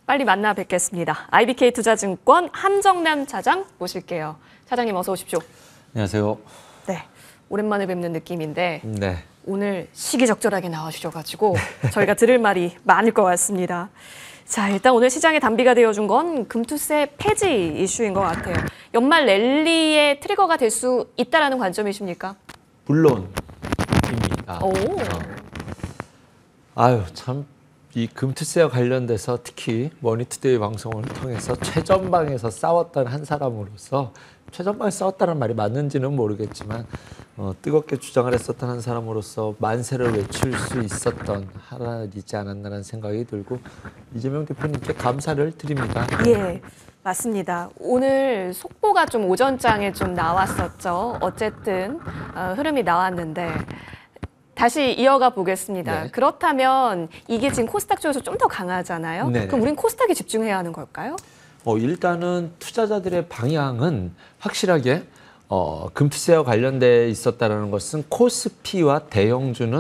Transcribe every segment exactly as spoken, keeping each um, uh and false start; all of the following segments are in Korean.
빨리 만나 뵙겠습니다. 아이비케이투자증권 한정남 차장 모실게요. 차장님 어서 오십시오. 안녕하세요. 네, 오랜만에 뵙는 느낌인데 네. 오늘 시기적절하게 나와주셔가지고 저희가 들을 말이 많을 것 같습니다. 자, 일단 오늘 시장에 단비가 되어준 건 금투세 폐지 이슈인 것 같아요. 연말 랠리의 트리거가 될 수 있다라는 관점이십니까? 물론입니다. 오. 어. 아유 참. 이 금투세와 관련돼서 특히 머니투데이 방송을 통해서 최전방에서 싸웠던 한 사람으로서 최전방에서 싸웠다는 말이 맞는지는 모르겠지만 어, 뜨겁게 주장을 했었던 한 사람으로서 만세를 외칠 수 있었던 하나이지 않았나라는 생각이 들고 이재명 대표님께 감사를 드립니다. 예, 맞습니다. 오늘 속보가 좀 오전장에 좀 나왔었죠. 어쨌든 어, 흐름이 나왔는데 다시 이어가 보겠습니다. 네. 그렇다면 이게 지금 코스닥 쪽에서 좀 더 강하잖아요. 네네. 그럼 우린 코스닥에 집중해야 하는 걸까요? 어, 일단은 투자자들의 방향은 확실하게 어, 금투세와 관련돼 있었다는 것은 코스피와 대형주는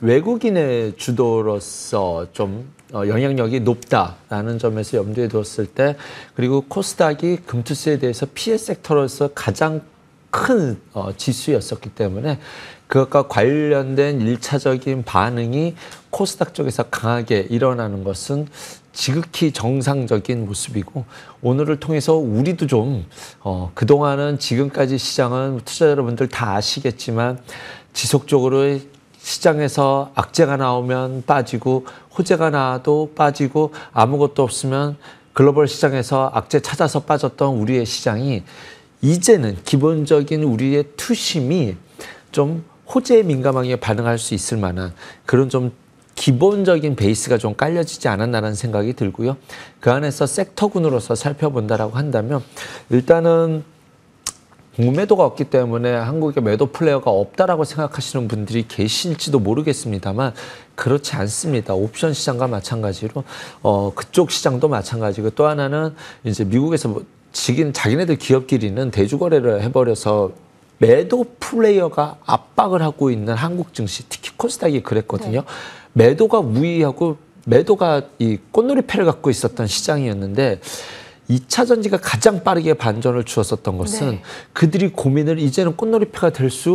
외국인의 주도로서 좀 어, 영향력이 높다라는 점에서 염두에 두었을 때 그리고 코스닥이 금투세에 대해서 피해 섹터로서 가장 큰 어, 지수였었기 때문에 그것과 관련된 일차적인 반응이 코스닥 쪽에서 강하게 일어나는 것은 지극히 정상적인 모습이고 오늘을 통해서 우리도 좀 어, 그동안은 지금까지 시장은 투자자 여러분들 다 아시겠지만 지속적으로 시장에서 악재가 나오면 빠지고 호재가 나와도 빠지고 아무것도 없으면 글로벌 시장에서 악재 찾아서 빠졌던 우리의 시장이 이제는 기본적인 우리의 투심이 좀 호재에 민감하게 반응할 수 있을 만한 그런 좀 기본적인 베이스가 좀 깔려지지 않았나라는 생각이 들고요. 그 안에서 섹터군으로서 살펴본다라고 한다면 일단은 공매도가 없기 때문에 한국에 매도 플레이어가 없다라고 생각하시는 분들이 계실지도 모르겠습니다만 그렇지 않습니다. 옵션 시장과 마찬가지로 어, 그쪽 시장도 마찬가지고 또 하나는 이제 미국에서 뭐 지금 자기네들 기업끼리는 대주거래를 해버려서 매도 플레이어가 압박을 하고 있는 한국 증시, 특히 코스닥이 그랬거든요. 네. 매도가 우위하고 매도가 이 꽃놀이패를 갖고 있었던 시장이었는데 이 차 전지가 가장 빠르게 반전을 주었었던 것은 네. 그들이 고민을 이제는 꽃놀이패가 될 수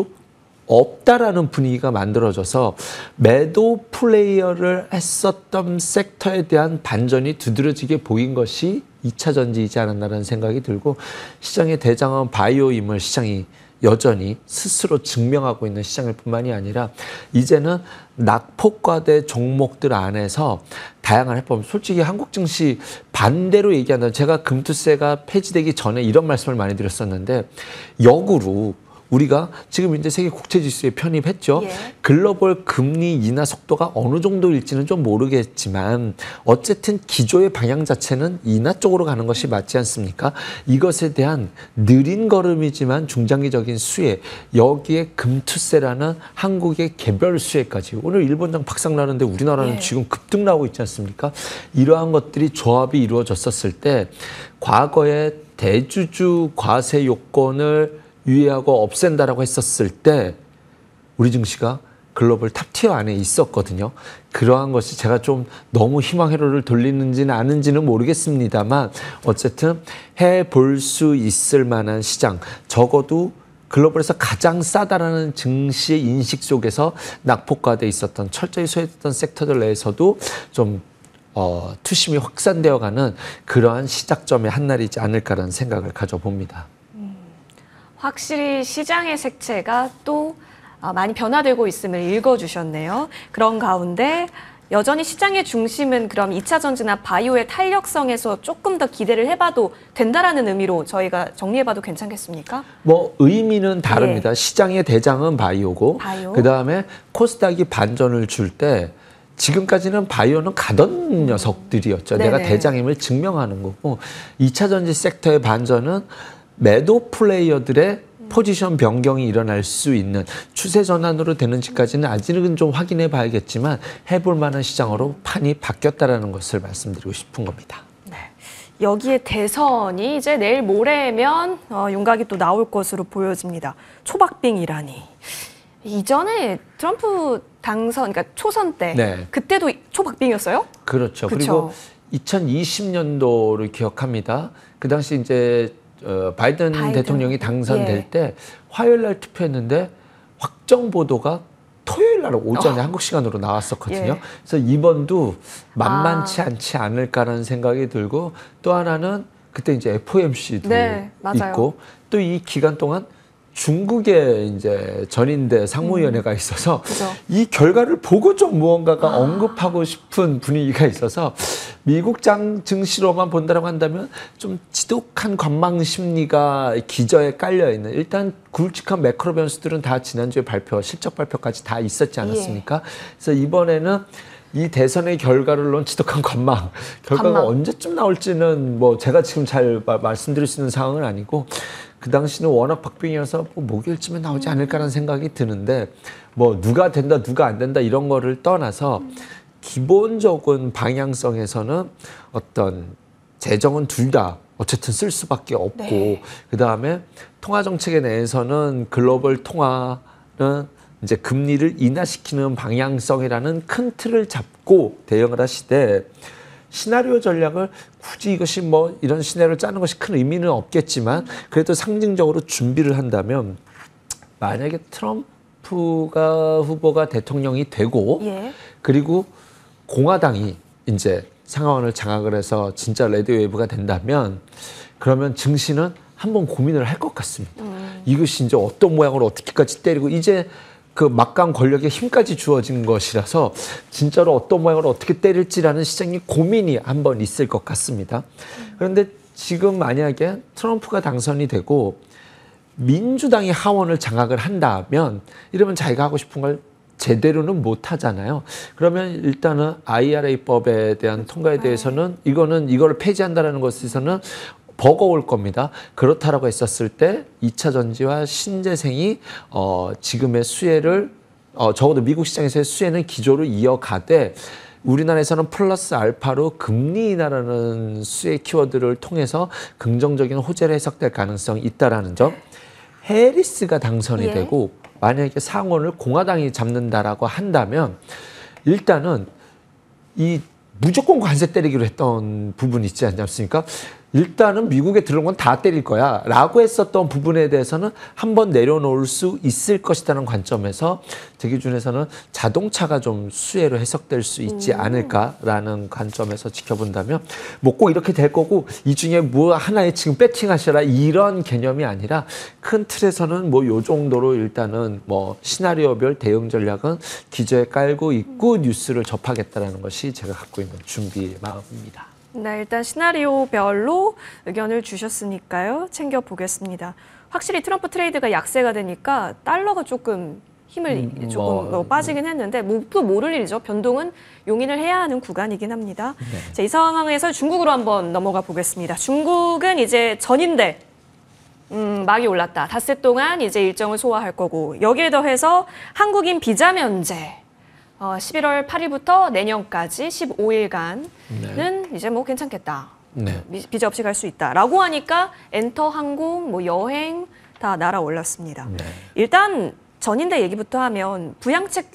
없다라는 분위기가 만들어져서 매도 플레이어를 했었던 섹터에 대한 반전이 두드러지게 보인 것이 이 차 전지이지 않았나라는 생각이 들고 시장의 대장은 바이오임을 시장이 여전히 스스로 증명하고 있는 시장일 뿐만이 아니라 이제는 낙폭과대 종목들 안에서 다양한 해법, 솔직히 한국 증시 반대로 얘기한다면 제가 금투세가 폐지되기 전에 이런 말씀을 많이 드렸었는데 역으로 우리가 지금 이제 세계 국채지수에 편입했죠. 예. 글로벌 금리 인하 속도가 어느 정도일지는 좀 모르겠지만 어쨌든 기조의 방향 자체는 인하 쪽으로 가는 것이 맞지 않습니까? 이것에 대한 느린 걸음이지만 중장기적인 수혜, 여기에 금투세라는 한국의 개별 수혜까지 오늘 일본장 박상나는데 우리나라는 예. 지금 급등 나오고 있지 않습니까? 이러한 것들이 조합이 이루어졌었을 때 과거에 대주주 과세 요건을 유예하고 없앤다라고 했었을 때 우리 증시가 글로벌 탑티어 안에 있었거든요. 그러한 것이 제가 좀 너무 희망 회로를 돌리는지는 아는지는 모르겠습니다만 어쨌든 해볼 수 있을 만한 시장, 적어도 글로벌에서 가장 싸다라는 증시의 인식 속에서 낙폭과돼 있었던 철저히 소외됐던 섹터들 내에서도 좀 어, 투심이 확산되어가는 그러한 시작점의 한 날이지 않을까라는 생각을 가져봅니다. 확실히 시장의 색채가 또 많이 변화되고 있음을 읽어주셨네요. 그런 가운데 여전히 시장의 중심은 그럼 이 차 전지나 바이오의 탄력성에서 조금 더 기대를 해봐도 된다라는 의미로 저희가 정리해봐도 괜찮겠습니까? 뭐 의미는 다릅니다. 예. 시장의 대장은 바이오고 바이오? 그다음에 코스닥이 반전을 줄 때 지금까지는 바이오는 가던 녀석들이었죠. 네네. 내가 대장임을 증명하는 거고 이 차 전지 섹터의 반전은 매도 플레이어들의 포지션 변경이 일어날 수 있는 추세 전환으로 되는지까지는 아직은 좀 확인해 봐야겠지만 해볼 만한 시장으로 판이 바뀌었다라는 것을 말씀드리고 싶은 겁니다. 네. 여기에 대선이 이제 내일 모레면 어, 윤곽이 또 나올 것으로 보여집니다. 초박빙이라니. 이전에 트럼프 당선, 그러니까 초선 때 네. 그때도 초박빙이었어요? 그렇죠. 그쵸? 그리고 이천이십 년도를 기억합니다. 그 당시 이제 어, 바이든, 바이든. 대통령이 당선될 예. 때 화요일 날 투표했는데 확정 보도가 토요일 날 오전에 어. 한국 시간으로 나왔었거든요. 예. 그래서 이번도 만만치 아. 않지 않을까라는 생각이 들고 또 하나는 그때 이제 에프오엠씨도 네, 맞아요. 있고 또 이 기간 동안 중국에 이제 전인대 상무위원회가 있어서 그죠. 이 결과를 보고 좀 무언가가 아. 언급하고 싶은 분위기가 있어서 미국 장 증시로만 본다라고 한다면 좀 지독한 관망 심리가 기저에 깔려 있는 일단 굵직한 매크로 변수들은 다 지난주에 발표, 실적 발표까지 다 있었지 않았습니까? 예. 그래서 이번에는 이 대선의 결과를 놓은 지독한 관망, 결과가 관망. 언제쯤 나올지는 뭐 제가 지금 잘 마- 말씀드릴 수 있는 상황은 아니고 그 당시는 워낙 박빙이어서 뭐 목요일쯤에 나오지 않을까라는 생각이 드는데 뭐 누가 된다 누가 안 된다 이런 거를 떠나서 기본적인 방향성에서는 어떤 재정은 둘 다 어쨌든 쓸 수밖에 없고 네. 그다음에 통화 정책에 대해서는 글로벌 통화는 이제 금리를 인하시키는 방향성이라는 큰 틀을 잡고 대응을 하시되 시나리오 전략을 굳이 이것이 뭐 이런 시나리오를 짜는 것이 큰 의미는 없겠지만 그래도 상징적으로 준비를 한다면 만약에 트럼프가 후보가 대통령이 되고 예. 그리고 공화당이 이제 상하원을 장악을 해서 진짜 레드웨이브가 된다면 그러면 증시는 한번 고민을 할 것 같습니다. 음. 이것이 이제 어떤 모양으로 어떻게까지 때리고 이제 그 막강 권력에 힘까지 주어진 것이라서 진짜로 어떤 모양으로 어떻게 때릴지라는 시장이 고민이 한번 있을 것 같습니다. 그런데 지금 만약에 트럼프가 당선이 되고 민주당이 하원을 장악을 한다면 이러면 자기가 하고 싶은 걸 제대로는 못 하잖아요. 그러면 일단은 아이알에이법에 대한 통과에 대해서는 이거는 이걸 폐지한다라는 것에서는 버거울 겁니다. 그렇다라고 했었을 때 이 차 전지와 신재생이 어, 지금의 수혜를 어, 적어도 미국 시장에서의 수혜는 기조를 이어가되 우리나라에서는 플러스 알파로 금리 인하라는 수혜 키워드를 통해서 긍정적인 호재로 해석될 가능성이 있다라는 점. 해리스가 당선이 예. 되고 만약에 상원을 공화당이 잡는다라고 한다면 일단은 이 무조건 관세 때리기로 했던 부분이 있지 않습니까? 일단은 미국에 들어온 건 다 때릴 거야 라고 했었던 부분에 대해서는 한번 내려놓을 수 있을 것이라는 관점에서 제 기준에서는 자동차가 좀 수혜로 해석될 수 있지 않을까라는 관점에서 지켜본다면 뭐 꼭 이렇게 될 거고 이 중에 뭐 하나에 지금 배팅하셔라 이런 개념이 아니라 큰 틀에서는 뭐 요 정도로 일단은 뭐 시나리오별 대응 전략은 기저에 깔고 있고 뉴스를 접하겠다라는 것이 제가 갖고 있는 준비 마음입니다. 네, 일단 시나리오별로 의견을 주셨으니까요. 챙겨보겠습니다. 확실히 트럼프 트레이드가 약세가 되니까 달러가 조금 힘을 음, 조금 뭐, 뭐 빠지긴 했는데 뭐 또 모를 일이죠. 변동은 용인을 해야 하는 구간이긴 합니다. 네. 자, 이 상황에서 중국으로 한번 넘어가 보겠습니다. 중국은 이제 전인대 음, 막이 올랐다. 닷새 동안 이제 일정을 소화할 거고 여기에 더해서 한국인 비자 면제 어, 십일월 팔일부터 내년까지 십오 일간은 네. 이제 뭐 괜찮겠다. 네. 미- 비자 없이 갈 수 있다라고 하니까 엔터 항공, 뭐 여행 다 날아올랐습니다. 네. 일단 전인대 얘기부터 하면 부양책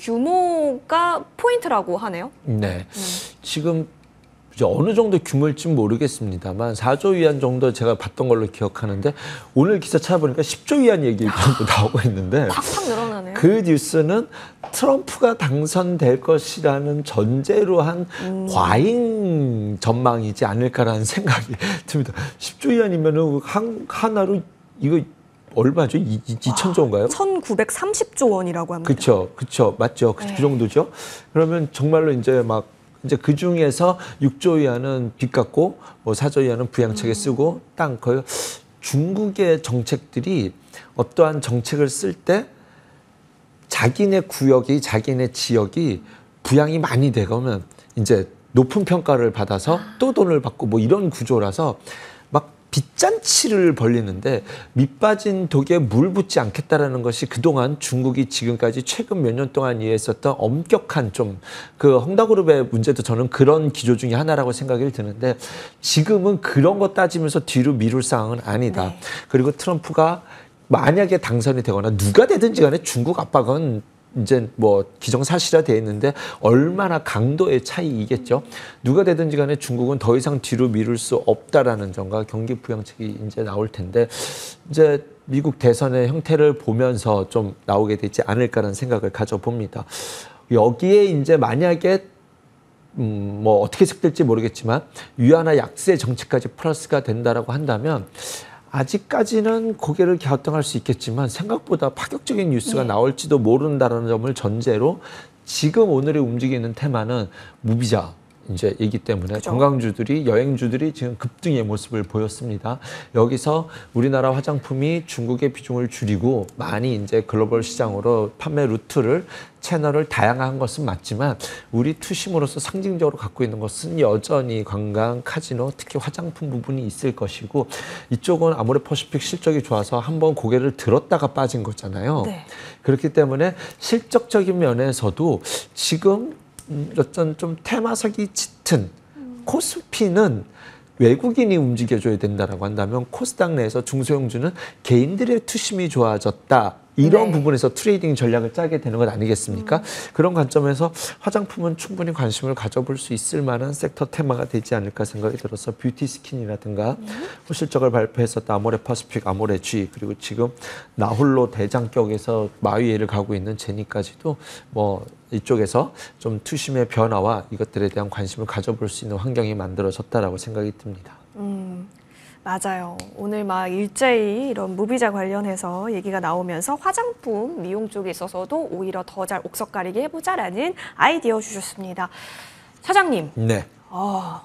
규모가 포인트라고 하네요. 네. 지금 이제 어느 정도 규모일지는 모르겠습니다만 사조 위안 정도 제가 봤던 걸로 기억하는데 오늘 기사 찾아보니까 십조 위안 얘기 정도 나오고 있는데 팍팍 늘어나네요. 그 뉴스는 트럼프가 당선될 것이라는 전제로 한 음. 과잉 전망이지 않을까라는 생각이 듭니다. 십조 위안이면은 한 하나로 이거 얼마죠? 이, 이, 이천조인가요? 천구백삼십조 원이라고 합니다. 그렇죠, 그렇죠, 맞죠. 그, 네. 그 정도죠. 그러면 정말로 이제 막 이제 그 중에서 육조 위안은 빚 갚고 뭐 사조 위안은 부양책에 쓰고 땅 거의 중국의 정책들이 어떠한 정책을 쓸 때 자기네 구역이 자기네 지역이 부양이 많이 되면 이제 높은 평가를 받아서 또 돈을 받고 뭐 이런 구조라서 막 빚잔치를 벌리는데 밑빠진 독에 물 붓지 않겠다라는 것이 그동안 중국이 지금까지 최근 몇 년 동안 이해했었던 엄격한 좀 그 헝다그룹의 문제도 저는 그런 기조 중에 하나라고 생각이 드는데 지금은 그런 거 따지면서 뒤로 미룰 상황은 아니다. 네. 그리고 트럼프가 만약에 당선이 되거나 누가 되든지 간에 중국 압박은 이제 뭐 기정사실화되어 있는데 얼마나 강도의 차이이겠죠. 누가 되든지 간에 중국은 더 이상 뒤로 미룰 수 없다라는 점과 경기 부양책이 이제 나올 텐데 이제 미국 대선의 형태를 보면서 좀 나오게 되지 않을까라는 생각을 가져봅니다. 여기에 이제 만약에 음, 뭐 어떻게 해석될지 모르겠지만 위안화 약세 정책까지 플러스가 된다라고 한다면 아직까지는 고개를 갸우뚱할 수 있겠지만 생각보다 파격적인 뉴스가 네. 나올지도 모른다는 점을 전제로 지금 오늘의 움직이는 테마는 무비자 이제 이기 때문에 그죠. 관광주들이 여행주들이 지금 급등의 모습을 보였습니다. 여기서 우리나라 화장품이 중국의 비중을 줄이고 많이 이제 글로벌 시장으로 판매 루트를 채널을 다양한 것은 맞지만 우리 투심으로서 상징적으로 갖고 있는 것은 여전히 관광, 카지노, 특히 화장품 부분이 있을 것이고 이쪽은 아모레퍼시픽 실적이 좋아서 한번 고개를 들었다가 빠진 거잖아요. 네. 그렇기 때문에 실적적인 면에서도 지금 어떤 좀 테마석이 짙은 코스피는 외국인이 움직여줘야 된다라고 한다면 코스닥 내에서 중소형주는 개인들의 투심이 좋아졌다. 이런 네. 부분에서 트레이딩 전략을 짜게 되는 것 아니겠습니까? 음. 그런 관점에서 화장품은 충분히 관심을 가져볼 수 있을 만한 섹터 테마가 되지 않을까 생각이 들어서 뷰티 스킨이라든가 음. 실적을 발표했었던 아모레퍼시픽, 아모레G 그리고 지금 나홀로 대장격에서 마위에를 가고 있는 제니까지도 뭐 이쪽에서 좀 투심의 변화와 이것들에 대한 관심을 가져볼 수 있는 환경이 만들어졌다라고 생각이 듭니다. 음. 맞아요. 오늘 막 일제히 이런 무비자 관련해서 얘기가 나오면서 화장품, 미용 쪽에 있어서도 오히려 더 잘 옥석가리게 해보자라는 아이디어 주셨습니다. 사장님. 네. 아,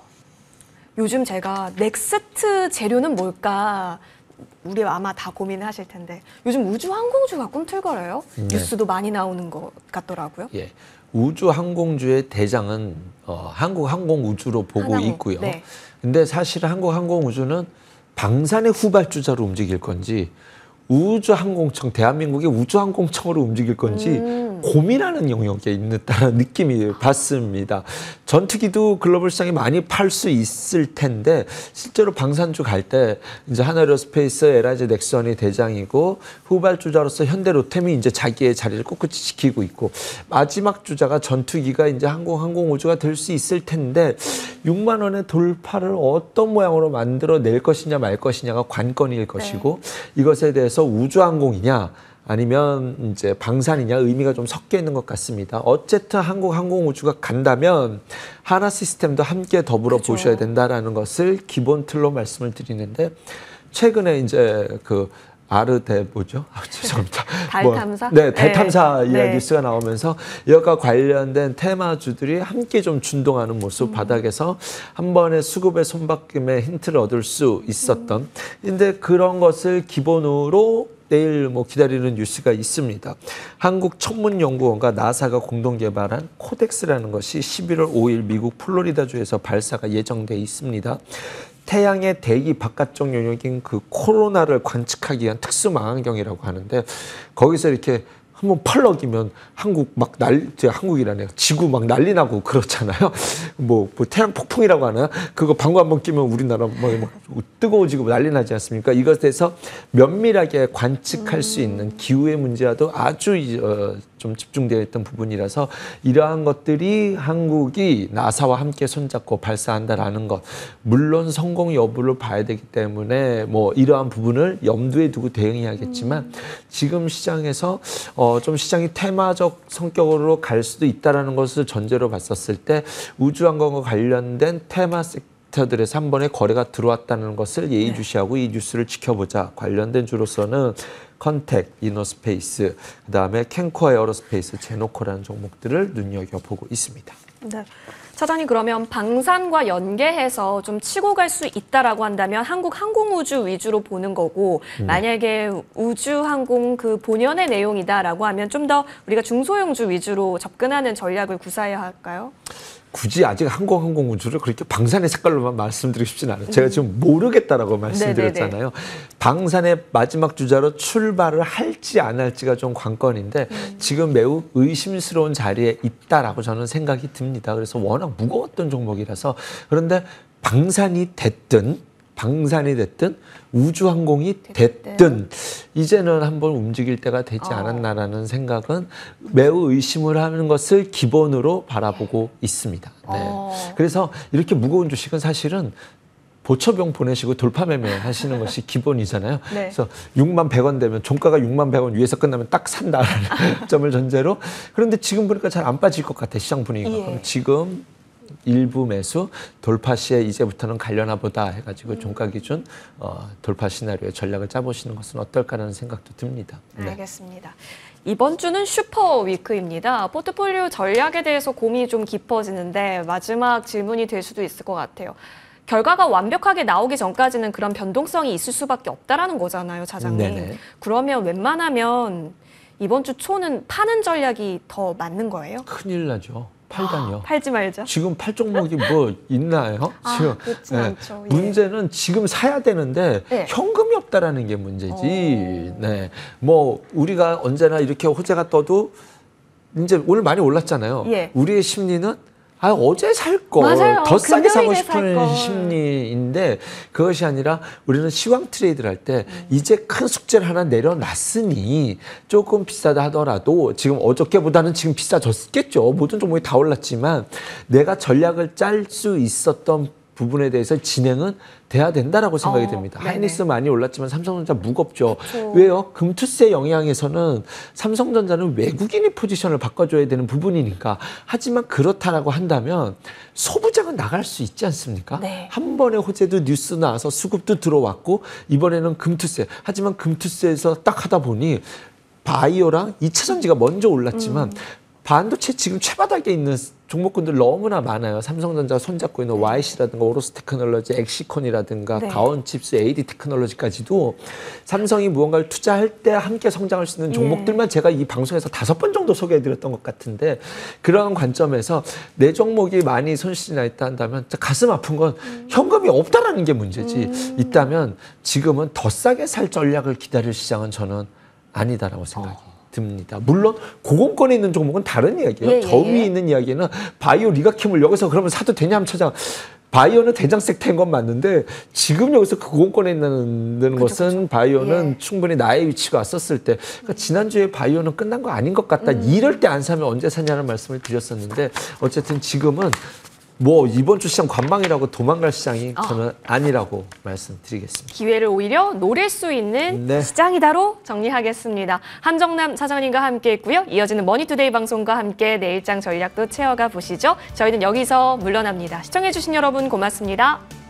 요즘 제가 넥스트 재료는 뭘까? 우리 아마 다 고민하실 텐데 요즘 우주항공주가 꿈틀거려요. 네. 뉴스도 많이 나오는 것 같더라고요. 예. 우주항공주의 대장은 어, 한국항공우주로 보고 하나고, 있고요. 네. 근데 사실 한국항공우주는 방산의 후발주자로 움직일 건지 우주항공청, 대한민국의 우주항공청으로 움직일 건지 음. 고민하는 영역에 있다는 느낌이 받습니다. 전투기도 글로벌 시장에 많이 팔 수 있을 텐데 실제로 방산주 갈 때 이제 하나에어스페이스, 엘아이지 넥슨이 대장이고 후발주자로서 현대로템이 이제 자기의 자리를 꿋꿋이 지키고 있고 마지막 주자가 전투기가 이제 항공항공우주가 될 수 있을 텐데 육만 원의 돌파를 어떤 모양으로 만들어 낼 것이냐 말 것이냐가 관건일 것이고 네. 이것에 대해서 우주항공이냐 아니면 이제 방산이냐 의미가 좀 섞여 있는 것 같습니다. 어쨌든 한국 항공우주가 간다면 하나 시스템도 함께 더불어 그렇죠. 보셔야 된다라는 것을 기본 틀로 말씀을 드리는데 최근에 이제 그 아르데 뭐죠? 아, 죄송합니다. 달 탐사? 뭐, 네, 달 탐사 네. 이야기 네. 뉴스가 나오면서 이것과 관련된 테마주들이 함께 좀 준동하는 모습 음. 바닥에서 한 번의 수급의 손바뀜의 힌트를 얻을 수 있었던. 음. 근데 그런 것을 기본으로 내일 뭐 기다리는 뉴스가 있습니다. 한국천문연구원과 나사가 공동 개발한 코덱스라는 것이 십일월 오일 미국 플로리다주에서 발사가 예정돼 있습니다. 태양의 대기 바깥쪽 영역인 그 코로나를 관측하기 위한 특수 망원경이라고 하는데 거기서 이렇게 한번 펄럭이면 한국 막 날, 한국이라네요. 지구 막 난리 나고 그렇잖아요. 뭐, 뭐 태양 폭풍이라고 하나? 그거 방구 한번 끼면 우리나라 뭐, 뭐 뜨거워지고 난리 나지 않습니까? 이것에서 면밀하게 관측할 음. 수 있는 기후의 문제와도 아주 어, 좀 집중되어 있던 부분이라서 이러한 것들이 한국이 나사와 함께 손잡고 발사한다라는 것. 물론 성공 여부를 봐야 되기 때문에 뭐 이러한 부분을 염두에 두고 대응해야겠지만 음. 지금 시장에서 어, 어, 좀 시장이 테마적 성격으로 갈 수도 있다는 것을 전제로 봤었을 때 우주항공과 관련된 테마 섹터들에서 한 번에 거래가 들어왔다는 것을 예의주시하고 네. 이 뉴스를 지켜보자. 관련된 주로서는 컨택, 이너스페이스, 그다음에 캔코 에어로스페이스, 제노코라는 종목들을 눈여겨보고 있습니다. 네. 차장님 그러면 방산과 연계해서 좀 치고 갈 수 있다라고 한다면 한국 항공우주 위주로 보는 거고 음. 만약에 우주항공 그 본연의 내용이다라고 하면 좀 더 우리가 중소형주 위주로 접근하는 전략을 구사해야 할까요? 굳이 아직 항공항공우주를 그렇게 방산의 색깔로만 말씀드리고 싶지는 않아요. 제가 지금 모르겠다라고 말씀드렸잖아요. 방산의 마지막 주자로 출발을 할지 안 할지가 좀 관건인데 음. 지금 매우 의심스러운 자리에 있다라고 저는 생각이 듭니다. 그래서 워낙 무거웠던 종목이라서 그런데 방산이 됐든 방산이 됐든 우주항공이 됐든. 됐든 이제는 한번 움직일 때가 되지 어. 않았나라는 생각은 매우 의심을 하는 것을 기본으로 바라보고 있습니다. 네. 어. 그래서 이렇게 무거운 주식은 사실은 보초병 보내시고 돌파매매 하시는 것이 기본이잖아요. 네. 그래서 육만 백 원 되면 종가가 육만 백 원 위에서 끝나면 딱 산다라는 점을 전제로. 그런데 지금 보니까 잘 안 빠질 것 같아, 시장 분위기가. 예. 그럼 지금 일부 매수 돌파 시에 이제부터는 가려나 보다 해가지고 음. 종가 기준 어, 돌파 시나리오의 전략을 짜보시는 것은 어떨까라는 생각도 듭니다. 네. 알겠습니다. 이번 주는 슈퍼 위크입니다. 포트폴리오 전략에 대해서 고민이 좀 깊어지는데 마지막 질문이 될 수도 있을 것 같아요. 결과가 완벽하게 나오기 전까지는 그런 변동성이 있을 수밖에 없다라는 거잖아요, 차장님. 네네. 그러면 웬만하면 이번 주 초는 파는 전략이 더 맞는 거예요? 큰일 나죠. 팔다니요. 팔지 말자. 지금 팔 종목이 뭐 있나요? 아, 지금 그렇진 않죠. 예. 문제는 지금 사야 되는데 네. 현금이 없다라는 게 문제지. 오. 네, 뭐 우리가 언제나 이렇게 호재가 떠도 이제 오늘 많이 올랐잖아요. 예. 우리의 심리는 아 어제 살 거 맞아요. 더 싸게 사고 금요일에 살 걸. 싶은 심리인데 그것이 아니라 우리는 시황 트레이드를 할 때 음. 이제 큰 숙제를 하나 내려놨으니 조금 비싸다 하더라도 지금 어저께보다는 지금 비싸졌겠죠. 모든 종목이 다 올랐지만 내가 전략을 짤 수 있었던 부분에 대해서 진행은 돼야 된다라고 생각이 어, 됩니다. 네네. 하이닉스 많이 올랐지만 삼성전자 무겁죠. 그쵸. 왜요? 금투세 영향에서는 삼성전자는 외국인이 포지션을 바꿔줘야 되는 부분이니까. 하지만 그렇다라고 한다면 소부장은 나갈 수 있지 않습니까? 네. 한 번에 호재도 뉴스 나와서 수급도 들어왔고 이번에는 금투세. 하지만 금투세에서 딱 하다 보니 바이오랑 이차 전지가 먼저 올랐지만 음. 반도체 지금 최바닥에 있는 종목군들 너무나 많아요. 삼성전자 손잡고 있는 와이씨라든가 오로스 테크놀로지, 엑시콘이라든가 네. 가온칩스, 에이디 테크놀로지까지도 삼성이 무언가를 투자할 때 함께 성장할 수 있는 종목들만 제가 이 방송에서 다섯 번 정도 소개해드렸던 것 같은데 그런 관점에서 내 종목이 많이 손실이 나 있다 한다면 진짜 가슴 아픈 건 현금이 없다라는 게 문제지. 음. 있다면 지금은 더 싸게 살 전략을 기다릴 시장은 저는 아니다라고 생각이 듭니다. 물론 고공권에 있는 종목은 다른 이야기예요. 예, 예, 저 위에 예. 있는 이야기는 바이오 리가킴을 여기서 그러면 사도 되냐 하면 차장 바이오는 대장색 텐 건 맞는데 지금 여기서 그 고공권에 있는 그쵸, 것은 그쵸. 바이오는 예. 충분히 나의 위치가 왔었을 때 그러니까 지난주에 바이오는 끝난 거 아닌 것 같다. 이럴 때 안 사면 언제 사냐는 말씀을 드렸었는데 어쨌든 지금은 뭐 이번 주 시장 관망이라고 도망갈 시장이 어. 저는 아니라고 말씀드리겠습니다. 기회를 오히려 노릴 수 있는 네. 시장이다로 정리하겠습니다. 한정남 차장님과 함께했고요. 이어지는 머니투데이 방송과 함께 내일장 전략도 채워가 보시죠. 저희는 여기서 물러납니다. 시청해주신 여러분 고맙습니다.